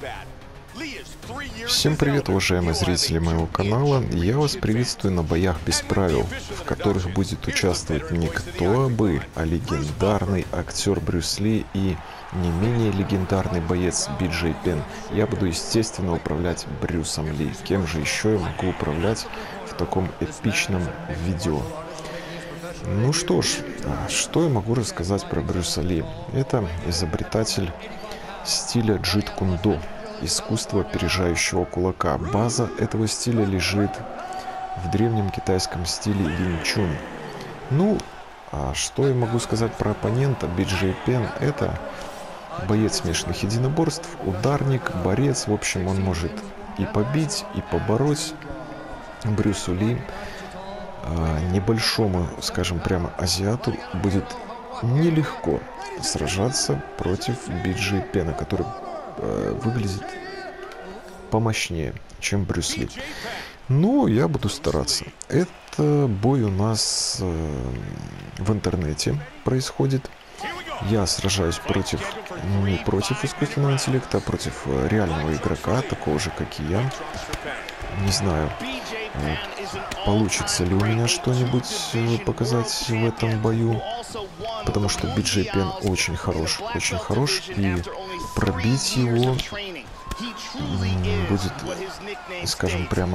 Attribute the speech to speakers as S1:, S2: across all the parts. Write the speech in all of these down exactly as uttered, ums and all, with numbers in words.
S1: Всем привет, уважаемые зрители моего канала. Я вас приветствую на боях без правил, в которых будет участвовать не кто бы, а легендарный актер Брюс Ли и не менее легендарный боец Би Джей Пен. Я буду, естественно, управлять Брюсом Ли. Кем же еще я могу управлять в таком эпичном видео? Ну что ж, что я могу рассказать про Брюса Ли? Это изобретатель стиля джит кун до, искусство опережающего кулака. База этого стиля лежит в древнем китайском стиле Вин Чун. Ну, а что я могу сказать про оппонента? Би Джей Пен — это боец смешанных единоборств, ударник, борец. В общем, он может и побить, и побороть. Брюсу Ли, небольшому, скажем прямо, азиату, будет нелегко сражаться против Би Джей Пена, который э, выглядит помощнее, чем Брюс Ли. Но я буду стараться. Это бой у нас э, в интернете происходит. Я сражаюсь против, не против искусственного интеллекта, а против реального игрока, такого же, как и я. Не знаю, получится ли у меня что-нибудь показать в этом бою, потому что Би Джей Пен очень хорош, очень хорош, и пробить его будет, скажем прямо,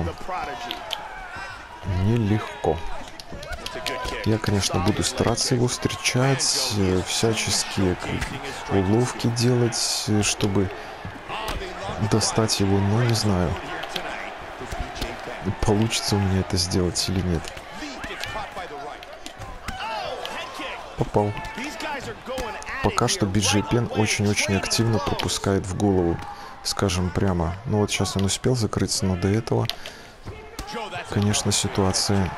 S1: нелегко. Я, конечно, буду стараться его встречать, всяческие уловки делать, чтобы достать его, но не знаю, получится у меня это сделать или нет. Попал. Пока что Би Джей Пен очень-очень активно пропускает в голову, скажем прямо. Ну вот сейчас он успел закрыться, но до этого, конечно, ситуация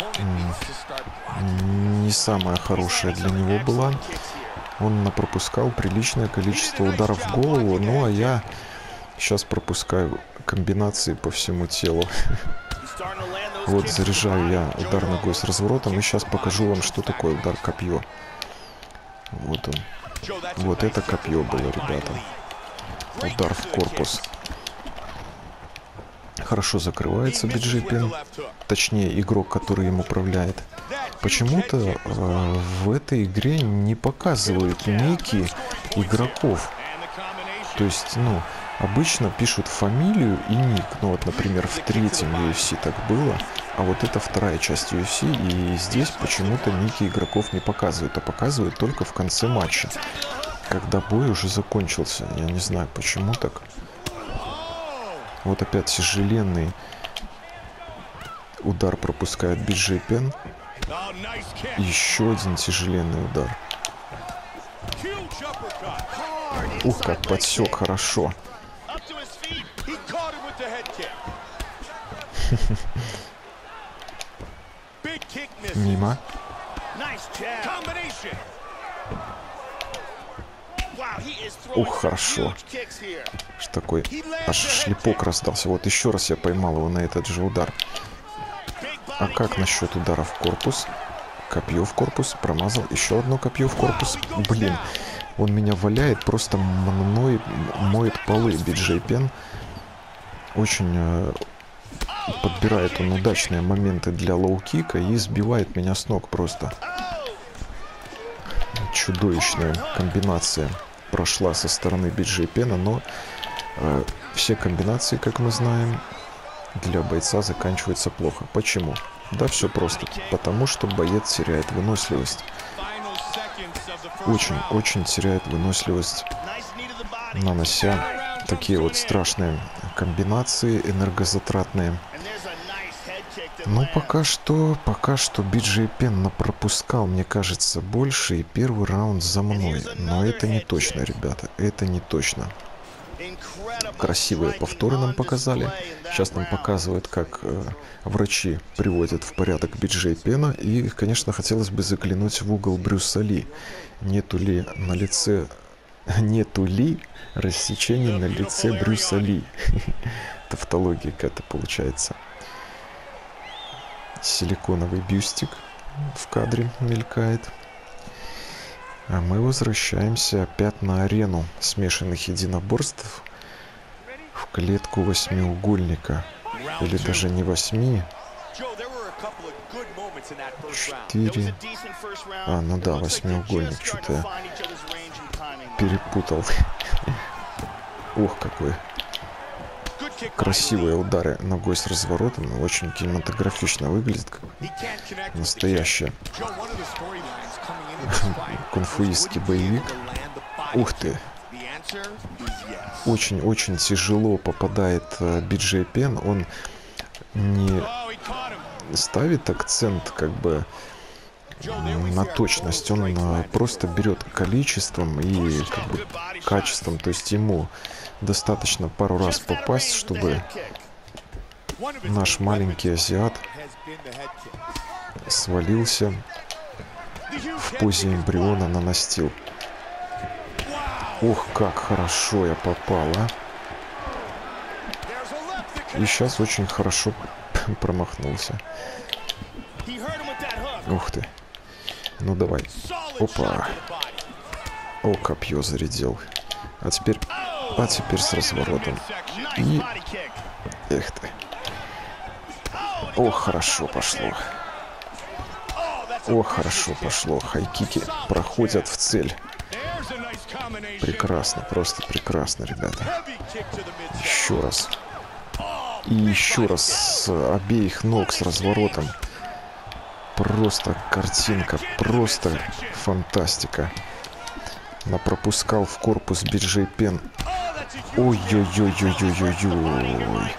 S1: не самая хорошая для него была. Он напропускал приличное количество ударов в голову, ну а я сейчас пропускаю комбинации по всему телу. Вот, заряжаю я удар ногой с разворотом, и сейчас покажу вам, что такое удар копье. Вот он. Вот это копье было, ребята. Удар в корпус. Хорошо закрывается Би Джей Пен, точнее игрок, который им управляет. Почему-то э, в этой игре не показывают ники игроков. То есть, ну, обычно пишут фамилию и ник. Ну вот, например, в третьем ю эф си так было, а вот это вторая часть ю эф си, и здесь почему-то ники игроков не показывают, а показывают только в конце матча, когда бой уже закончился. Я не знаю, почему так. Вот опять тяжеленный удар пропускает Би Джей Пен. Еще один тяжеленный удар. Ух, как подсек хорошо. Мимо. Ух, хорошо. Что такой? Аж шлепок раздался. Вот еще раз я поймал его на этот же удар. А как насчет удара в корпус? Копье в корпус. Промазал. Еще одно копье в корпус. Блин. Он меня валяет, просто мной моет полы. Би Джей Пен очень э, подбирает он удачные моменты для лоу-кика и сбивает меня с ног просто. Чудовищная комбинация прошла со стороны Би Джей Пена, но э, все комбинации, как мы знаем, для бойца заканчиваются плохо. Почему? Да все просто. Потому что боец теряет выносливость. Очень-очень теряет выносливость, нанося такие вот страшные комбинации, энергозатратные. Но пока что, пока что Би Джей Пен напропускал, мне кажется, больше, и первый раунд за мной. Но это не точно, ребята, это не точно. Красивые повторы нам показали. Сейчас нам показывают, как э, врачи приводят в порядок Би Джей Пена. И, конечно, хотелось бы заглянуть в угол Брюса Ли. Нету ли на лице... Нету ли рассечений на лице Брюса Ли? Тавтология какая-то получается. Силиконовый бюстик в кадре мелькает. А мы возвращаемся опять на арену смешанных единоборств. клетку восьмиугольника. Или даже не восьми. Четыре. А, ну да, восьмиугольник. Что-то я перепутал. Ух, какой. Красивые удары ногой с разворотом. Очень кинематографично выглядит. Как настоящий кунфуистский боевик. Ух ты. Очень-очень тяжело попадает uh, Би-Джей Пен. Он не ставит акцент как бы на точность. Он uh, просто берет количеством и как бы качеством. То есть ему достаточно пару раз попасть, чтобы наш маленький азиат свалился в позе эмбриона на настил. Ох, как хорошо я попал, а. И сейчас очень хорошо промахнулся. Ух ты. Ну давай. Опа. О, копье зарядил. А теперь... А теперь с разворотом. И... Эх ты. О, хорошо пошло. О, хорошо пошло. Хайкики проходят в цель. Прекрасно, просто прекрасно, ребята. Еще раз. И еще раз с обеих ног с разворотом. Просто картинка, просто фантастика. Напропускал в корпус Би-Джей Пен. Ой-ой-ой-ой-ой-ой-ой.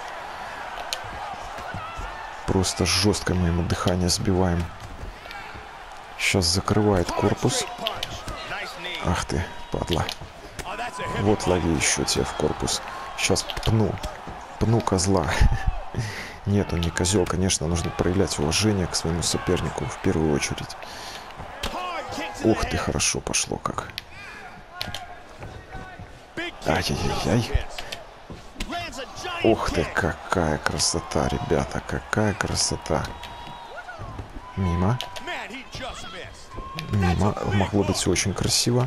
S1: Просто жестко мы ему дыхание сбиваем. Сейчас закрывает корпус. Ах ты, падла. Вот лови еще тебя в корпус. Сейчас пну. Пну козла. Нет, он не козел. Конечно, нужно проявлять уважение к своему сопернику в первую очередь. Ух ты, хорошо пошло как. Ай-яй-яй-яй. Ух ты, какая красота, ребята. Какая красота. Мимо. Мимо. Могло быть очень красиво.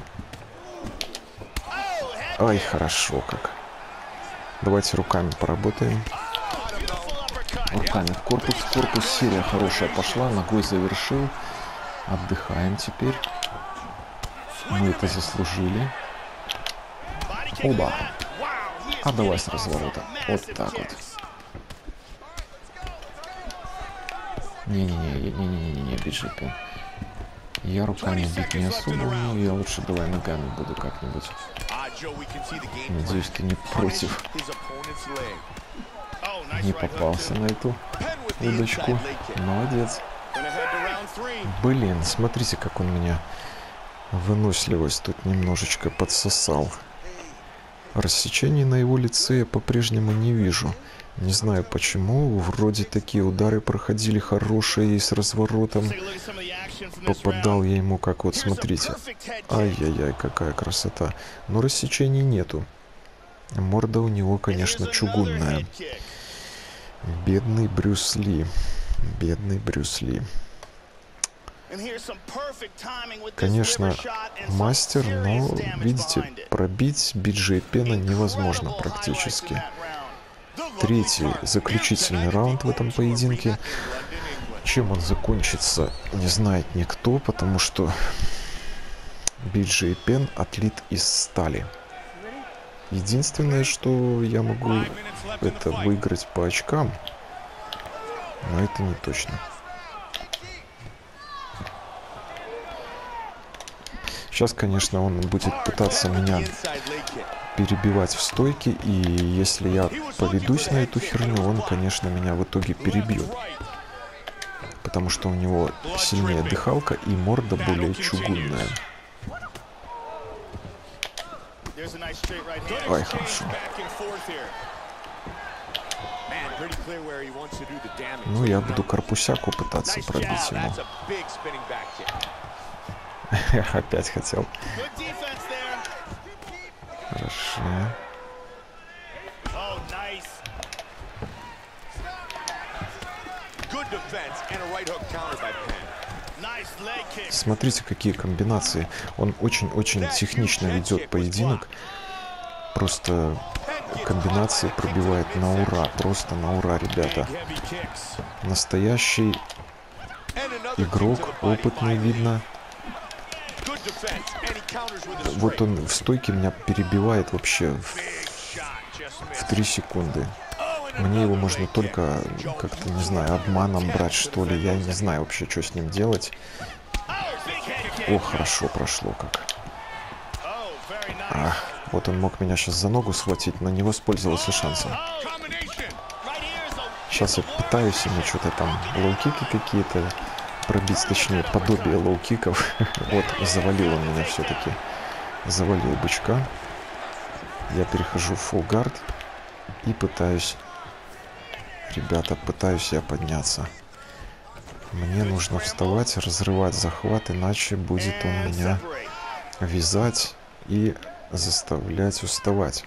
S1: Ай, хорошо как. Давайте руками поработаем. Руками в корпус. В корпус серия хорошая пошла. Ногой завершил. Отдыхаем теперь. Мы это заслужили. Оба. А давай с разворота. Вот так вот. Не-не-не-не-не-не-не, Би-Джей Пен. Я руками бить не особо умею. Я лучше давай ногами буду как-нибудь. Надеюсь, ты не против. Не попался на эту удочку. Молодец. Блин, смотрите, как он меня выносливость тут немножечко подсосал. Рассечений на его лице я по-прежнему не вижу. Не знаю почему. Вроде такие удары проходили хорошие и с разворотом. Попадал я ему как вот, смотрите. Ай-яй-яй, какая красота. Но рассечений нету. Морда у него, конечно, чугунная. Бедный Брюс Ли. Бедный Брюс Ли. Конечно, мастер, но, видите, пробить Би-Джей Пена невозможно практически. Третий, заключительный раунд в этом поединке. Чем он закончится, не знает никто, потому что Би-Джей Пен отлит из стали. Единственное, что я могу, это выиграть по очкам, но это не точно. Сейчас, конечно, он будет пытаться меня перебивать в стойке, и если я поведусь на эту херню, он, конечно, меня в итоге перебьет. Потому что у него сильнее дыхалка и морда более чугунная. Ай, хорошо. Ну, я буду корпусяку пытаться пробить ему. Опять хотел. Хорошо. Смотрите, какие комбинации. Он очень-очень технично ведет поединок. Просто комбинации пробивает на ура. Просто на ура, ребята. Настоящий игрок, опытный, видно. Вот он в стойке меня перебивает вообще в, в три секунды. Мне его можно только как-то, не знаю, обманом брать, что ли. Я не знаю вообще, что с ним делать. О, хорошо прошло как. Ах, вот он мог меня сейчас за ногу схватить, но не воспользовался шансом. Сейчас я пытаюсь ему что-то там, лоу-кики какие-то пробить, точнее, подобие лоу-киков. Вот, завалил он меня все-таки. Завалил бычка. Я перехожу в фулл-гард и пытаюсь... Ребята, пытаюсь я подняться. Мне нужно вставать, разрывать захват, иначе будет он меня вязать и заставлять уставать.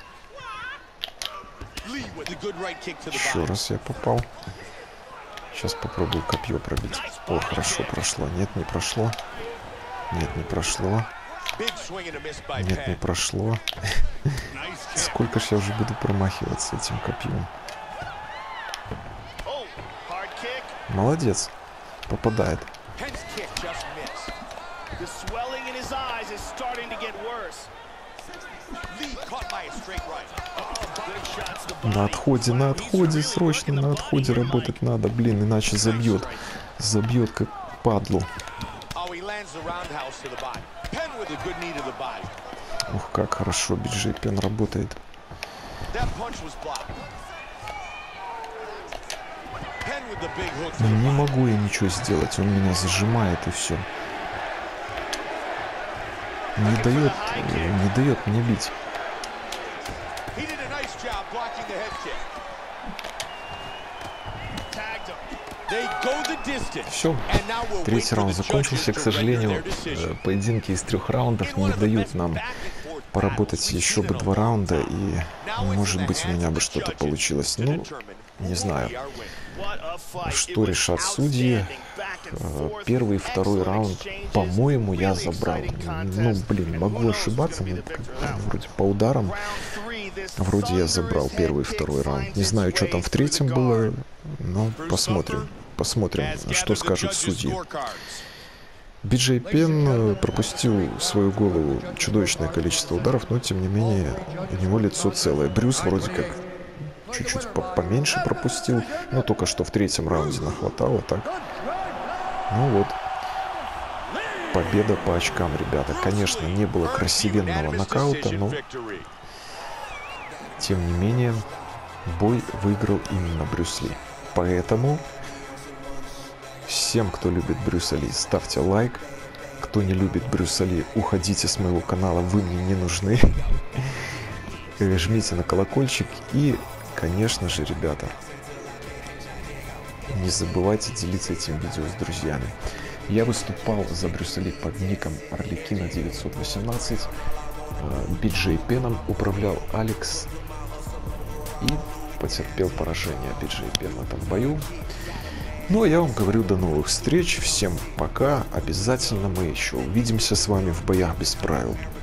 S1: Еще раз я попал. Сейчас попробую копье пробить. О, хорошо прошло. Нет, не прошло. Нет, не прошло. Нет, не прошло. Сколько ж я уже буду промахиваться этим копьем. Молодец. Попадает. На отходе, на отходе, срочно на отходе работать надо, блин, иначе забьет. Забьет как падлу. Ух, как хорошо биджей Пен работает. Не могу я ничего сделать, он меня зажимает и все. Не дает, не дает мне бить. Все, третий раунд закончился. К сожалению, поединки из трех раундов не дают нам поработать еще бы два раунда, и, может быть, у меня бы что-то получилось. Ну, не знаю, что решат судьи. Первый и второй раунд, по-моему, я забрал. Ну, блин, могу ошибаться, но вроде по ударам. Вроде я забрал первый и второй раунд. Не знаю, что там в третьем было, но посмотрим. Посмотрим, что скажут судьи. Биджей Пен пропустил в свою голову чудовищное количество ударов, но, тем не менее, у него лицо целое. Брюс вроде как чуть-чуть поменьше пропустил, но только что в третьем раунде нахватало, так. Ну вот. Победа по очкам, ребята. Конечно, не было красивенного нокаута, но, тем не менее, бой выиграл именно Брюс Ли. Поэтому всем, кто любит Брюса Ли, ставьте лайк. Кто не любит Брюса Ли, уходите с моего канала, вы мне не нужны. Жмите на колокольчик и, конечно же, ребята, не забывайте делиться этим видео с друзьями. Я выступал за Брюса Ли под ником Арлекино девятьсот восемнадцать. Биджей Пеном управлял Алекс и потерпел поражение Биджей Пен в этом бою. Ну а я вам говорю до новых встреч. Всем пока. Обязательно мы еще увидимся с вами в боях без правил.